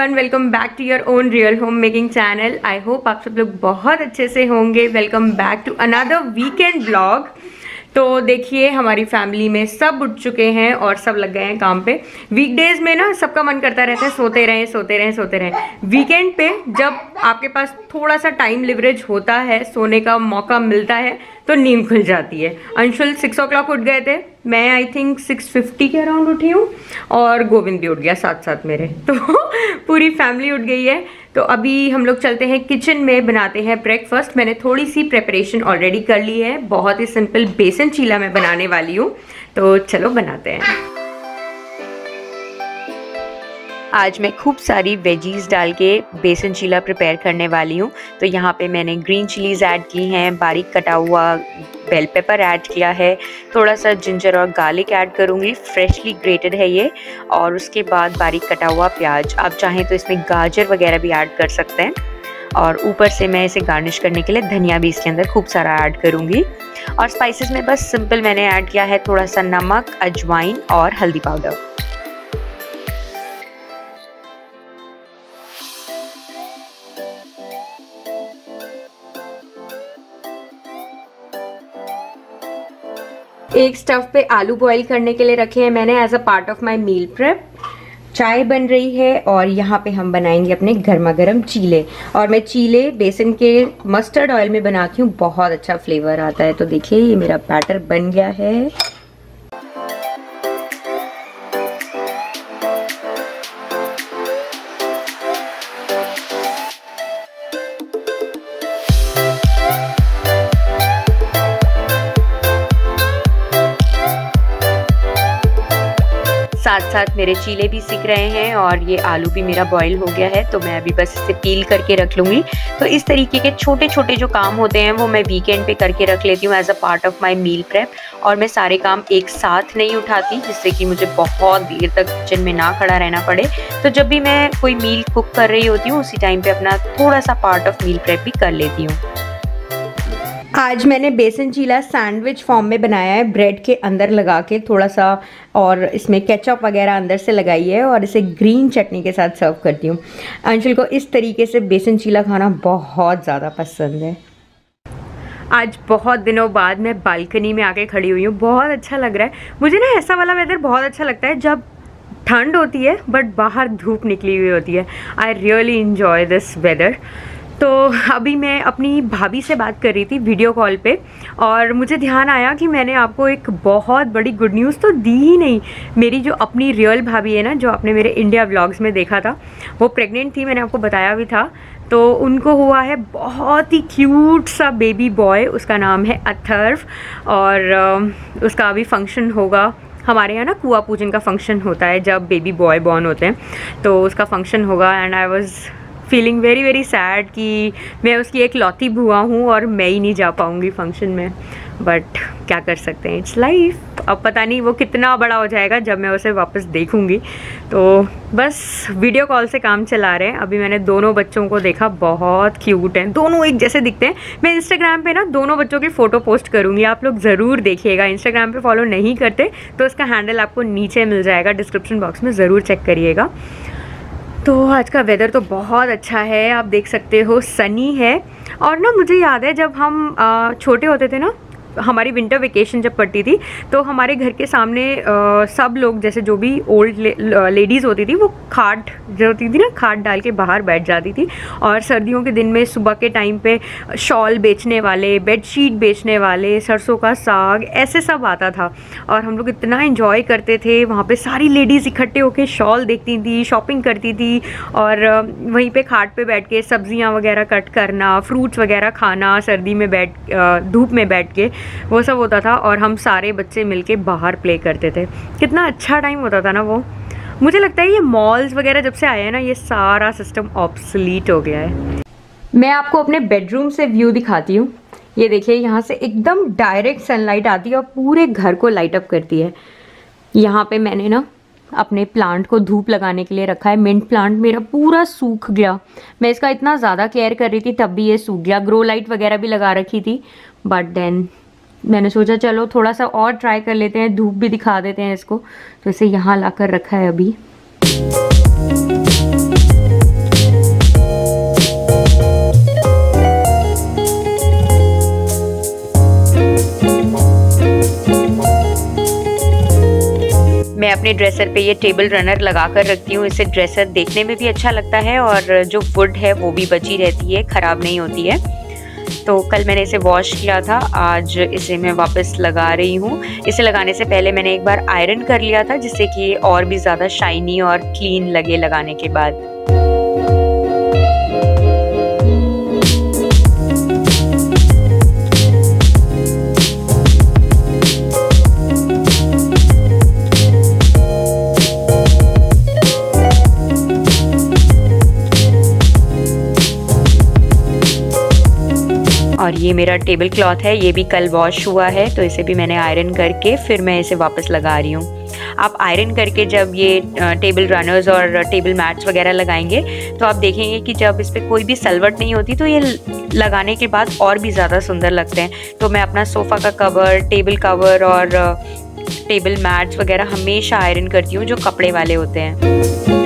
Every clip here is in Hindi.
Everyone, welcome back to your own real home making channel. I hope आप सब लोग बहुत अच्छे से होंगे। Welcome back to another weekend vlog. तो देखिए, हमारी फैमिली में सब उठ चुके हैं और सब लग गए हैं काम पे। वीकडेज में ना सबका मन करता रहता है सोते रहें सोते रहें सोते रहें। वीकेंड पे जब आपके पास थोड़ा सा टाइम लिवरेज होता है, सोने का मौका मिलता है, तो नींद खुल जाती है। अंशुल 6 o'clock उठ गए थे, मैं आई थिंक 6:50 के अराउंड उठी हूँ और गोविंद भी उठ गया साथ साथ मेरे। तो पूरी फैमिली उठ गई है। तो अभी हम लोग चलते हैं किचन में, बनाते हैं ब्रेकफास्ट। मैंने थोड़ी सी प्रेपरेशन ऑलरेडी कर ली है। बहुत ही सिंपल बेसन चीला मैं बनाने वाली हूँ, तो चलो बनाते हैं। आज मैं खूब सारी वेजीज डाल के बेसन चीला प्रिपेयर करने वाली हूँ। तो यहाँ पे मैंने ग्रीन चिलीज ऐड की हैं, बारीक कटा हुआ बेल पेपर ऐड किया है, थोड़ा सा जिंजर और गार्लिक ऐड करूँगी, फ्रेशली ग्रेटेड है ये, और उसके बाद बारीक कटा हुआ प्याज। आप चाहें तो इसमें गाजर वगैरह भी ऐड कर सकते हैं। और ऊपर से मैं इसे गार्निश करने के लिए धनिया भी इसके अंदर खूब सारा ऐड करूँगी। और स्पाइसेस में बस सिंपल मैंने ऐड किया है थोड़ा सा नमक, अजवाइन और हल्दी पाउडर। एक स्टव पे आलू बॉईल करने के लिए रखे हैं मैंने as a part of my meal prep. चाय बन रही है और यहाँ पे हम बनाएंगे अपने गर्मा गर्म चीले। और मैं चीले बेसन के मस्टर्ड ऑयल में बनाती हूँ, बहुत अच्छा फ्लेवर आता है। तो देखिए, ये मेरा बैटर बन गया है। साथ साथ मेरे चीले भी सिक रहे हैं और ये आलू भी मेरा बॉईल हो गया है। तो मैं अभी बस इसे पील करके रख लूँगी। तो इस तरीके के छोटे छोटे जो काम होते हैं वो मैं वीकेंड पे करके रख लेती हूँ as a part of my meal prep. और मैं सारे काम एक साथ नहीं उठाती, जिससे कि मुझे बहुत देर तक किचन में ना खड़ा रहना पड़े। तो जब भी मैं कोई मील कुक कर रही होती हूँ, उसी टाइम पे अपना थोड़ा सा पार्ट ऑफ मील प्रेप भी कर लेती हूँ। आज मैंने बेसन चीला सैंडविच फॉर्म में बनाया है, ब्रेड के अंदर लगा के थोड़ा सा, और इसमें केचप वगैरह अंदर से लगाई है और इसे ग्रीन चटनी के साथ सर्व करती हूँ। अंशुल को इस तरीके से बेसन चीला खाना बहुत ज़्यादा पसंद है। आज बहुत दिनों बाद मैं बालकनी में आके खड़ी हुई हूँ, बहुत अच्छा लग रहा है मुझे ना। ऐसा वाला वेदर बहुत अच्छा लगता है जब ठंड होती है बट बाहर धूप निकली हुई होती है। I really enjoy this weather. तो अभी मैं अपनी भाभी से बात कर रही थी वीडियो कॉल पे, और मुझे ध्यान आया कि मैंने आपको एक बहुत बड़ी गुड न्यूज़ तो दी ही नहीं। मेरी जो अपनी रियल भाभी है ना, जो आपने मेरे इंडिया व्लॉग्स में देखा था, वो प्रेग्नेंट थी, मैंने आपको बताया भी था। तो उनको हुआ है बहुत ही क्यूट सा बेबी बॉय, उसका नाम है अथर्व। और उसका अभी फंक्शन होगा। हमारे यहाँ ना कुआं पूजन का फंक्शन होता है जब बेबी बॉय बॉर्न होते हैं, तो उसका फंक्शन होगा। And I was feeling very very sad कि मैं उसकी एक लौती बुआ हूँ और मैं ही नहीं जा पाऊँगी फंक्शन में। बट क्या कर सकते हैं, इट्स लाइफ। अब पता नहीं वो कितना बड़ा हो जाएगा जब मैं उसे वापस देखूँगी। तो बस वीडियो कॉल से काम चला रहे हैं। अभी मैंने दोनों बच्चों को देखा, बहुत क्यूट हैं, दोनों एक जैसे दिखते हैं। मैं इंस्टाग्राम पे ना दोनों बच्चों की फ़ोटो पोस्ट करूँगी, आप लोग ज़रूर देखिएगा। इंस्टाग्राम पे फॉलो नहीं करते तो उसका हैंडल आपको नीचे मिल जाएगा, डिस्क्रिप्शन बॉक्स में ज़रूर चेक करिएगा। तो आज का वेदर तो बहुत अच्छा है, आप देख सकते हो, सनी है। और ना मुझे याद है जब हम छोटे होते थे ना, हमारी विंटर वेकेशन जब पड़ती थी, तो हमारे घर के सामने सब लोग, जैसे जो भी ओल्ड लेडीज़ होती थी, वो खाट जो होती थी ना, खाट डाल के बाहर बैठ जाती थी। और सर्दियों के दिन में सुबह के टाइम पे शॉल बेचने वाले, बेडशीट बेचने वाले, सरसों का साग, ऐसे सब आता था। और हम लोग इतना एंजॉय करते थे, वहाँ पे सारी लेडीज़ इकट्ठे होकर शॉल देखती थी, शॉपिंग करती थी, और वहीं पे खाट पे बैठ के सब्जियाँ वगैरह कट करना, फ्रूट्स वगैरह खाना, सर्दी में धूप में बैठ के, वो सब होता था। और हम सारे बच्चे मिलके बाहर प्ले करते थे। कितना अच्छा टाइम होता था ना वो। मुझे लगता है ये मॉल्स वगैरह जब से आए हैं ना, ये सारा सिस्टम ऑब्सोलीट हो गया है। मैं आपको अपने बेडरूम से व्यू दिखाती हूँ। ये देखिए, यहाँ से एकदम डायरेक्ट सनलाइट आती है और पूरे घर को लाइट अप करती है। यहाँ पे मैंने ना अपने प्लांट को धूप लगाने के लिए रखा है। मिंट प्लांट मेरा पूरा सूख गया, मैं इसका इतना ज़्यादा केयर कर रही थी तब भी ये सूख गया। ग्रो लाइट वगैरह भी लगा रखी थी, बट देन मैंने सोचा चलो थोड़ा सा और ट्राई कर लेते हैं, धूप भी दिखा देते हैं इसको। तो इसे यहाँ लाकर रखा है अभी। अपने ड्रेसर पे ये टेबल रनर लगा कर रखती हूँ। इससे ड्रेसर देखने में भी अच्छा लगता है और जो वुड है वो भी बची रहती है, ख़राब नहीं होती है। तो कल मैंने इसे वॉश किया था, आज इसे मैं वापस लगा रही हूँ। इसे लगाने से पहले मैंने एक बार आयरन कर लिया था, जिससे कि और भी ज़्यादा शाइनी और क्लीन लगे लगाने के बाद। और ये मेरा टेबल क्लॉथ है, ये भी कल वॉश हुआ है, तो इसे भी मैंने आयरन करके फिर मैं इसे वापस लगा रही हूँ। आप आयरन करके जब ये टेबल रनर्स और टेबल मैट्स वगैरह लगाएंगे तो आप देखेंगे कि जब इस पर कोई भी सलवट नहीं होती तो ये लगाने के बाद और भी ज़्यादा सुंदर लगते हैं। तो मैं अपना सोफ़ा का कवर, टेबल कवर और टेबल मैट्स वगैरह हमेशा आयरन करती हूँ, जो कपड़े वाले होते हैं।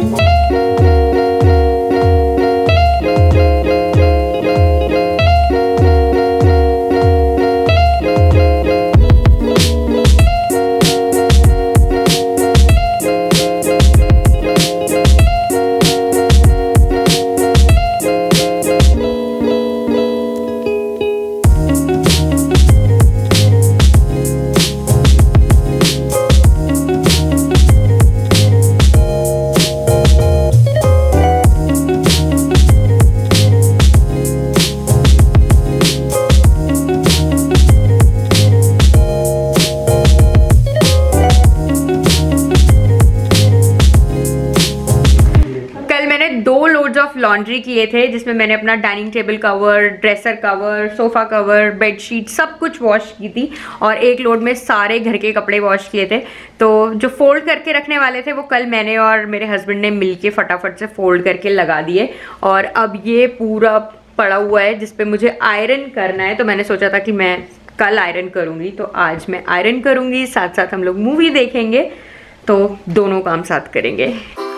लॉन्ड्री किए थे, जिसमें मैंने अपना dining table cover, dresser cover, sofa cover, bedsheet सब कुछ वॉश की थी और एक लोड में सारे घर के कपड़े वॉश किए थे। तो जो फोल्ड करके रखने वाले थे वो कल मैंने और मेरे हस्बैंड ने मिलके फटाफट से फोल्ड करके लगा दिए और अब ये पूरा पड़ा हुआ है जिस पे मुझे आयरन करना है। तो मैंने सोचा था कि मैं कल आयरन करूँगी, तो आज मैं आयरन करूँगी, साथ साथ हम लोग मूवी देखेंगे, तो दोनों काम साथ करेंगे।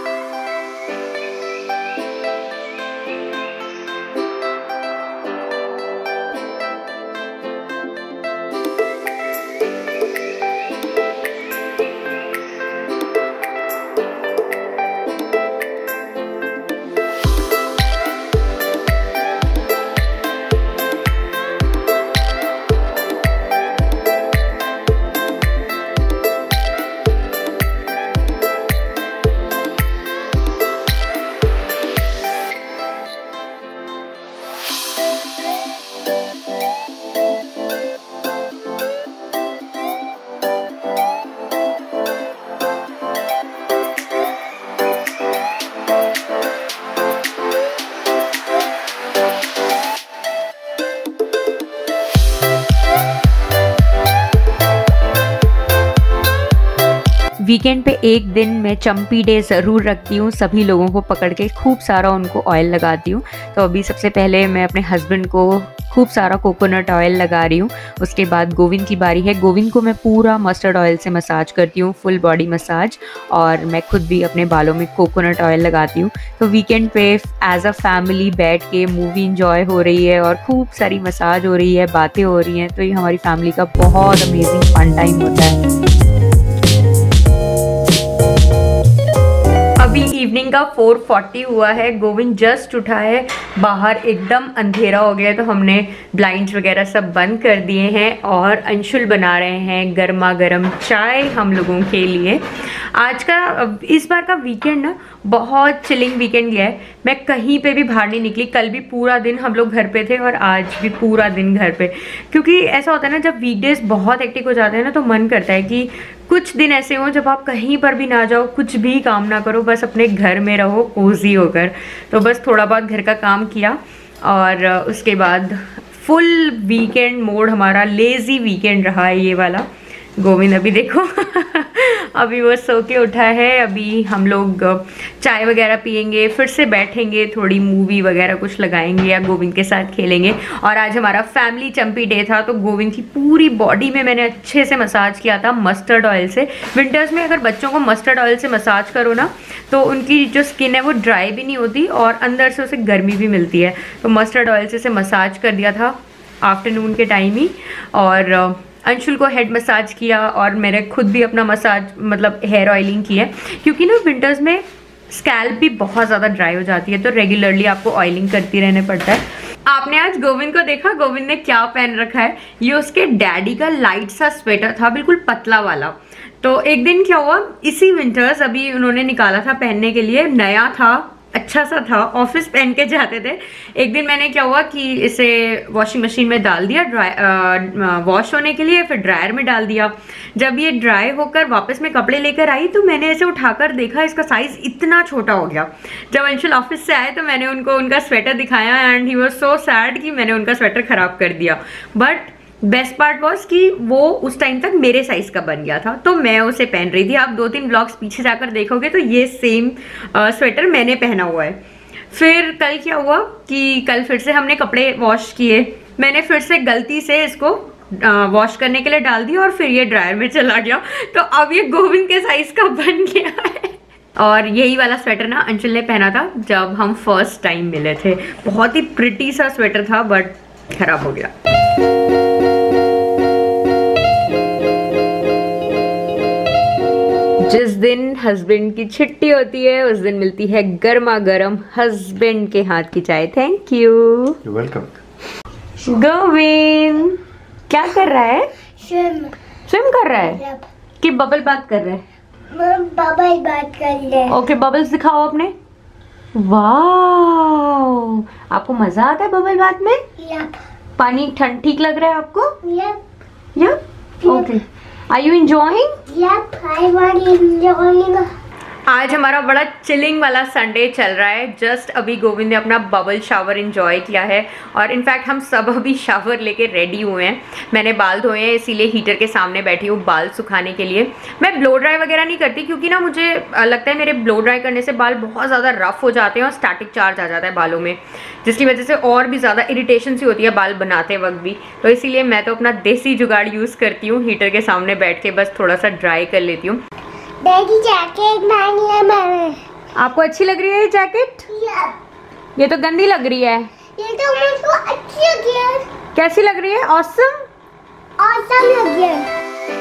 वीकेंड पे एक दिन मैं चंपी डे ज़रूर रखती हूँ, सभी लोगों को पकड़ के खूब सारा उनको ऑयल लगाती हूँ। तो अभी सबसे पहले मैं अपने हस्बैंड को खूब सारा कोकोनट ऑयल लगा रही हूँ। उसके बाद गोविंद की बारी है। गोविंद को मैं पूरा मस्टर्ड ऑयल से मसाज करती हूँ, फुल बॉडी मसाज, और मैं खुद भी अपने बालों में कोकोनट ऑयल लगाती हूँ। तो वीकेंड पे एज अ फैमिली बैठ के मूवी इंजॉय हो रही है और खूब सारी मसाज हो रही है, बातें हो रही हैं, तो ये हमारी फैमिली का बहुत अमेजिंग फन टाइम होता है। अभी इवनिंग का 4:40 हुआ है, गोविंद जस्ट उठा है, बाहर एकदम अंधेरा हो गया है, तो हमने ब्लाइंड्स वगैरह सब बंद कर दिए हैं और अंशुल बना रहे हैं गर्मा गर्म चाय हम लोगों के लिए। आज का इस बार का वीकेंड ना बहुत चिलिंग वीकेंड गया है। मैं कहीं पे भी बाहर नहीं निकली, कल भी पूरा दिन हम लोग घर पे थे और आज भी पूरा दिन घर पे, क्योंकि ऐसा होता है ना जब वीकडेज बहुत हेक्टिक हो जाते हैं ना, तो मन करता है कि कुछ दिन ऐसे हों जब आप कहीं पर भी ना जाओ, कुछ भी काम ना करो, बस अपने घर में रहो कोजी होकर। तो बस थोड़ा बहुत घर का काम किया और उसके बाद फुल वीकेंड मोड हमारा लेज़ी वीकेंड रहा है ये वाला। गोविंद अभी देखो अभी वो सो के उठा है। अभी हम लोग चाय वगैरह पियेंगे, फिर से बैठेंगे, थोड़ी मूवी वगैरह कुछ लगाएंगे या गोविंद के साथ खेलेंगे। और आज हमारा फैमिली चंपी डे था, तो गोविंद की पूरी बॉडी में मैंने अच्छे से मसाज किया था मस्टर्ड ऑयल से। विंटर्स में अगर बच्चों को मस्टर्ड ऑयल से मसाज करो ना, तो उनकी जो स्किन है वो ड्राई भी नहीं होती और अंदर से उसे गर्मी भी मिलती है। तो मस्टर्ड ऑयल से मसाज कर दिया था आफ्टरनून के टाइम ही, और अंशुल को हेड मसाज किया और मैंने खुद भी अपना मसाज मतलब हेयर ऑयलिंग की है, क्योंकि ना विंटर्स में स्कैल्प भी बहुत ज़्यादा ड्राई हो जाती है, तो रेगुलरली आपको ऑयलिंग करती रहने पड़ता है। आपने आज गोविंद को देखा, गोविंद ने क्या पहन रखा है? ये उसके डैडी का लाइट सा स्वेटर था, बिल्कुल पतला वाला। तो एक दिन क्या हुआ, इसी विंटर्स अभी उन्होंने निकाला था पहनने के लिए, नया था, अच्छा सा था, ऑफिस पहन के जाते थे। एक दिन मैंने क्या हुआ कि इसे वॉशिंग मशीन में डाल दिया वॉश होने के लिए, फिर ड्रायर में डाल दिया। जब ये ड्राई होकर वापस में कपड़े लेकर आई तो मैंने ऐसे उठाकर देखा, इसका साइज इतना छोटा हो गया। जब अंशुल ऑफिस से आए तो मैंने उनको उनका स्वेटर दिखाया and he was so sad कि मैंने उनका स्वेटर खराब कर दिया। बट बेस्ट पार्ट वॉज कि वो उस टाइम तक मेरे साइज का बन गया था, तो मैं उसे पहन रही थी। आप 2-3 ब्लॉग्स पीछे जाकर देखोगे तो ये सेम स्वेटर मैंने पहना हुआ है। फिर कल क्या हुआ कि कल फिर से हमने कपड़े वॉश किए, मैंने फिर से गलती से इसको वॉश करने के लिए डाल दिया और फिर ये ड्रायर में चला गया, तो अब ये गोविंद के साइज का बन गया है। और यही वाला स्वेटर ना अंशुल ने पहना था जब हम फर्स्ट टाइम मिले थे। बहुत ही प्रिटी सा स्वेटर था बट खराब हो गया। जिस दिन हस्बैंड की छुट्टी होती है उस दिन मिलती है गर्मा गर्म हस्बैंड के हाथ की चाय। Thank you. वेलकम। गोविंद क्या कर रहा है? स्विम कर रहा है Yep. कि बबल बात कर रहा है? बबल बात कर रहे हैं। ओके, बबल्स दिखाओ अपने। वाओ, आपको मजा आता है बबल बात में? Yep. पानी ठंड ठीक लग रहा है आपको? Yep. Yep, okay. Are you enjoying? Yep. I want enjoying. आज हमारा बड़ा चिलिंग वाला संडे चल रहा है। जस्ट अभी गोविंद ने अपना बबल शावर एंजॉय किया है और इनफैक्ट हम सब अभी शावर लेके रेडी हुए हैं। मैंने बाल धोए हैं इसीलिए हीटर के सामने बैठी हूँ बाल सुखाने के लिए। मैं ब्लो ड्राई वगैरह नहीं करती क्योंकि ना मुझे लगता है मेरे ब्लो ड्राई करने से बाल बहुत ज़्यादा रफ हो जाते हैं और स्टैटिक चार्ज आ जाता है बालों में, जिसकी वजह से और भी ज़्यादा इरिटेशन सी होती है बाल बनाते वक्त भी। तो इसीलिए मैं तो अपना देसी जुगाड़ यूज़ करती हूँ, हीटर के सामने बैठ के बस थोड़ा सा ड्राई कर लेती हूँ। डैडी जैकेट पहनी है मैंने। आपको अच्छी लग रही है ये जैकेट? Yep. ये तो गंदी लग रही है। ये तो मुझको अच्छी लगी है। कैसी लग रही है? ऑसम। Awesome लगी है।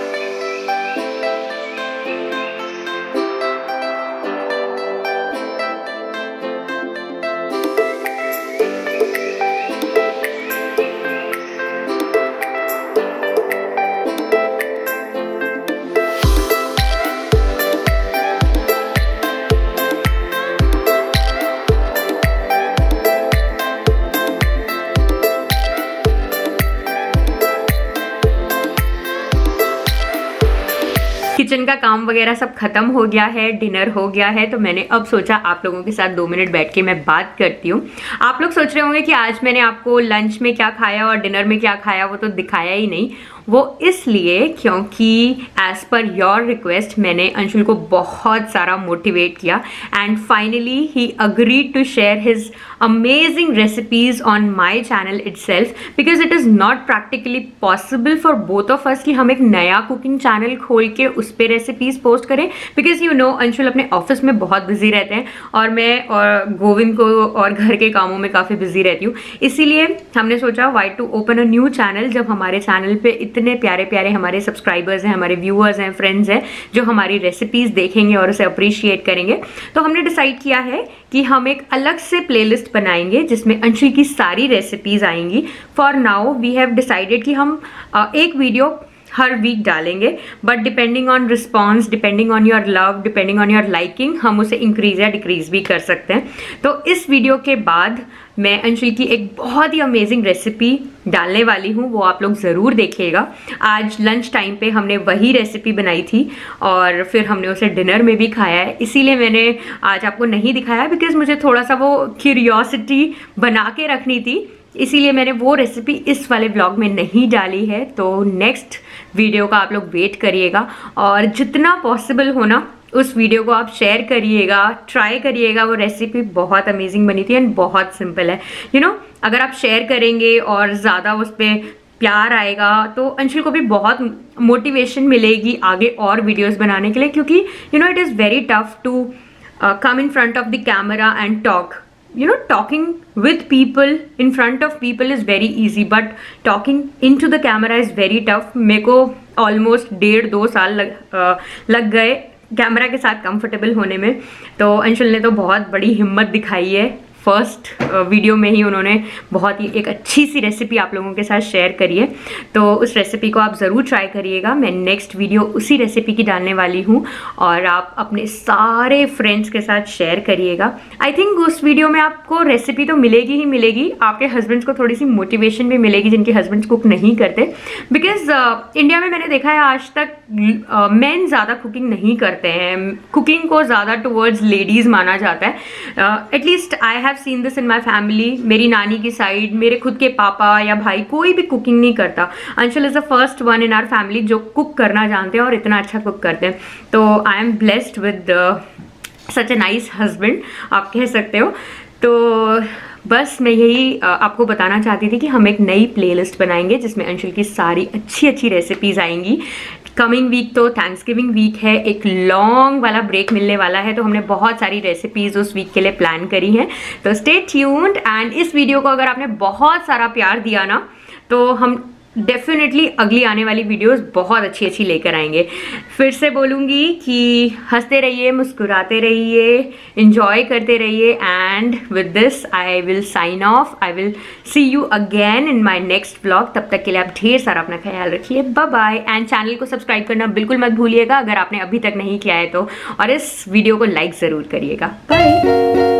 किचन का काम वगैरह सब खत्म हो गया है, डिनर हो गया है, तो मैंने अब सोचा आप लोगों के साथ 2 मिनट बैठ के मैं बात करती हूँ। आप लोग सोच रहे होंगे कि आज मैंने आपको लंच में क्या खाया और डिनर में क्या खाया, वो तो दिखाया ही नहीं। वो इसलिए क्योंकि एज पर योर रिक्वेस्ट मैंने अंशुल को बहुत सारा मोटिवेट किया एंड फाइनली ही agreed to share his amazing recipes on my channel itself, because it is not practically possible for both of us कि हम एक नया कुकिंग चैनल खोल के उस पर रेसिपीज पोस्ट करें, बिकॉज यू नो अंशुल अपने ऑफिस में बहुत बिजी रहते हैं और मैं और गोविंद को और घर के कामों में काफ़ी बिजी रहती हूँ। इसीलिए हमने सोचा why to open a new channel, जब हमारे चैनल पे इतने प्यारे प्यारे हमारे सब्सक्राइबर्स हैं, हमारे व्यूअर्स हैं, फ्रेंड्स हैं जो हमारी रेसिपीज देखेंगे और उसे अप्रिशिएट करेंगे। तो हमने डिसाइड किया है कि हम एक अलग से प्लेलिस्ट बनाएंगे जिसमें अंशुल की सारी रेसिपीज आएंगी। For now we have decided कि हम एक वीडियो हर वीक डालेंगे, but depending on response, depending on your love, depending on your liking, हम उसे इंक्रीज या डिक्रीज भी कर सकते हैं। तो इस वीडियो के बाद मैं अंशुल की एक बहुत ही अमेजिंग रेसिपी डालने वाली हूँ, वो आप लोग ज़रूर देखिएगा। आज लंच टाइम पे हमने वही रेसिपी बनाई थी और फिर हमने उसे डिनर में भी खाया है, इसीलिए मैंने आज आपको नहीं दिखाया बिकॉज मुझे थोड़ा सा वो क्यूरियोसिटी बना के रखनी थी, इसीलिए मैंने वो रेसिपी इस वाले व्लॉग में नहीं डाली है। तो नेक्स्ट वीडियो का आप लोग वेट करिएगा और जितना पॉसिबल हो ना उस वीडियो को आप शेयर करिएगा, ट्राई करिएगा। वो रेसिपी बहुत अमेजिंग बनी थी एंड बहुत सिंपल है। यू नो, अगर आप शेयर करेंगे और ज़्यादा उस पर प्यार आएगा तो अंशुल को भी बहुत मोटिवेशन मिलेगी आगे और वीडियोस बनाने के लिए, क्योंकि you know it is very tough to come in front of the camera and talk. talking with people in front of people is very easy, but talking into the camera is very tough. मेरे को almost 1.5-2 साल लग गए कैमरा के साथ कंफर्टेबल होने में। तो अंशुल ने तो बहुत बड़ी हिम्मत दिखाई है। फर्स्ट वीडियो में ही उन्होंने बहुत ही एक अच्छी सी रेसिपी आप लोगों के साथ शेयर करी है, तो उस रेसिपी को आप ज़रूर ट्राई करिएगा। मैं नेक्स्ट वीडियो उसी रेसिपी की डालने वाली हूँ और आप अपने सारे फ्रेंड्स के साथ शेयर करिएगा। आई थिंक उस वीडियो में आपको रेसिपी तो मिलेगी ही मिलेगी, आपके हस्बैंड्स को थोड़ी सी मोटिवेशन भी मिलेगी जिनके हस्बैंड्स कुक नहीं करते। बिकॉज इंडिया में मैंने देखा है आज तक मेन ज़्यादा कुकिंग नहीं करते हैं, कुकिंग को ज़्यादा टुवर्ड्स लेडीज़ माना जाता है। At least I have seen this in my family. मेरी नानी की साइड मेरे खुद के पापा या भाई कोई भी कुकिंग नहीं करता। Anshul is the first one in our family जो कुक करना जानते हैं और इतना अच्छा कुक करते हैं। तो I am blessed with such a nice husband, आप कह सकते हो। तो बस मैं यही आपको बताना चाहती थी कि हम एक नई प्लेलिस्ट बनाएंगे जिसमें अंशुल की सारी अच्छी अच्छी रेसिपीज़ आएंगी। कमिंग वीक तो थैंक्सगिविंग वीक है, एक लॉन्ग वाला ब्रेक मिलने वाला है, तो हमने बहुत सारी रेसिपीज़ उस वीक के लिए प्लान करी हैं। तो स्टे ट्यून्ड। एंड इस वीडियो को अगर आपने बहुत सारा प्यार दिया ना, तो हम डेफिनेटली अगली आने वाली वीडियोस बहुत अच्छी अच्छी लेकर आएंगे। फिर से बोलूँगी कि हंसते रहिए, मुस्कुराते रहिए, एंजॉय करते रहिए। And with this I will sign off. I will see you again in my next vlog. तब तक के लिए आप ढेर सारा अपना ख्याल रखिए। Bye bye. एंड चैनल को सब्सक्राइब करना बिल्कुल मत भूलिएगा अगर आपने अभी तक नहीं किया है तो, और इस वीडियो को लाइक ज़रूर करिएगा। बाय।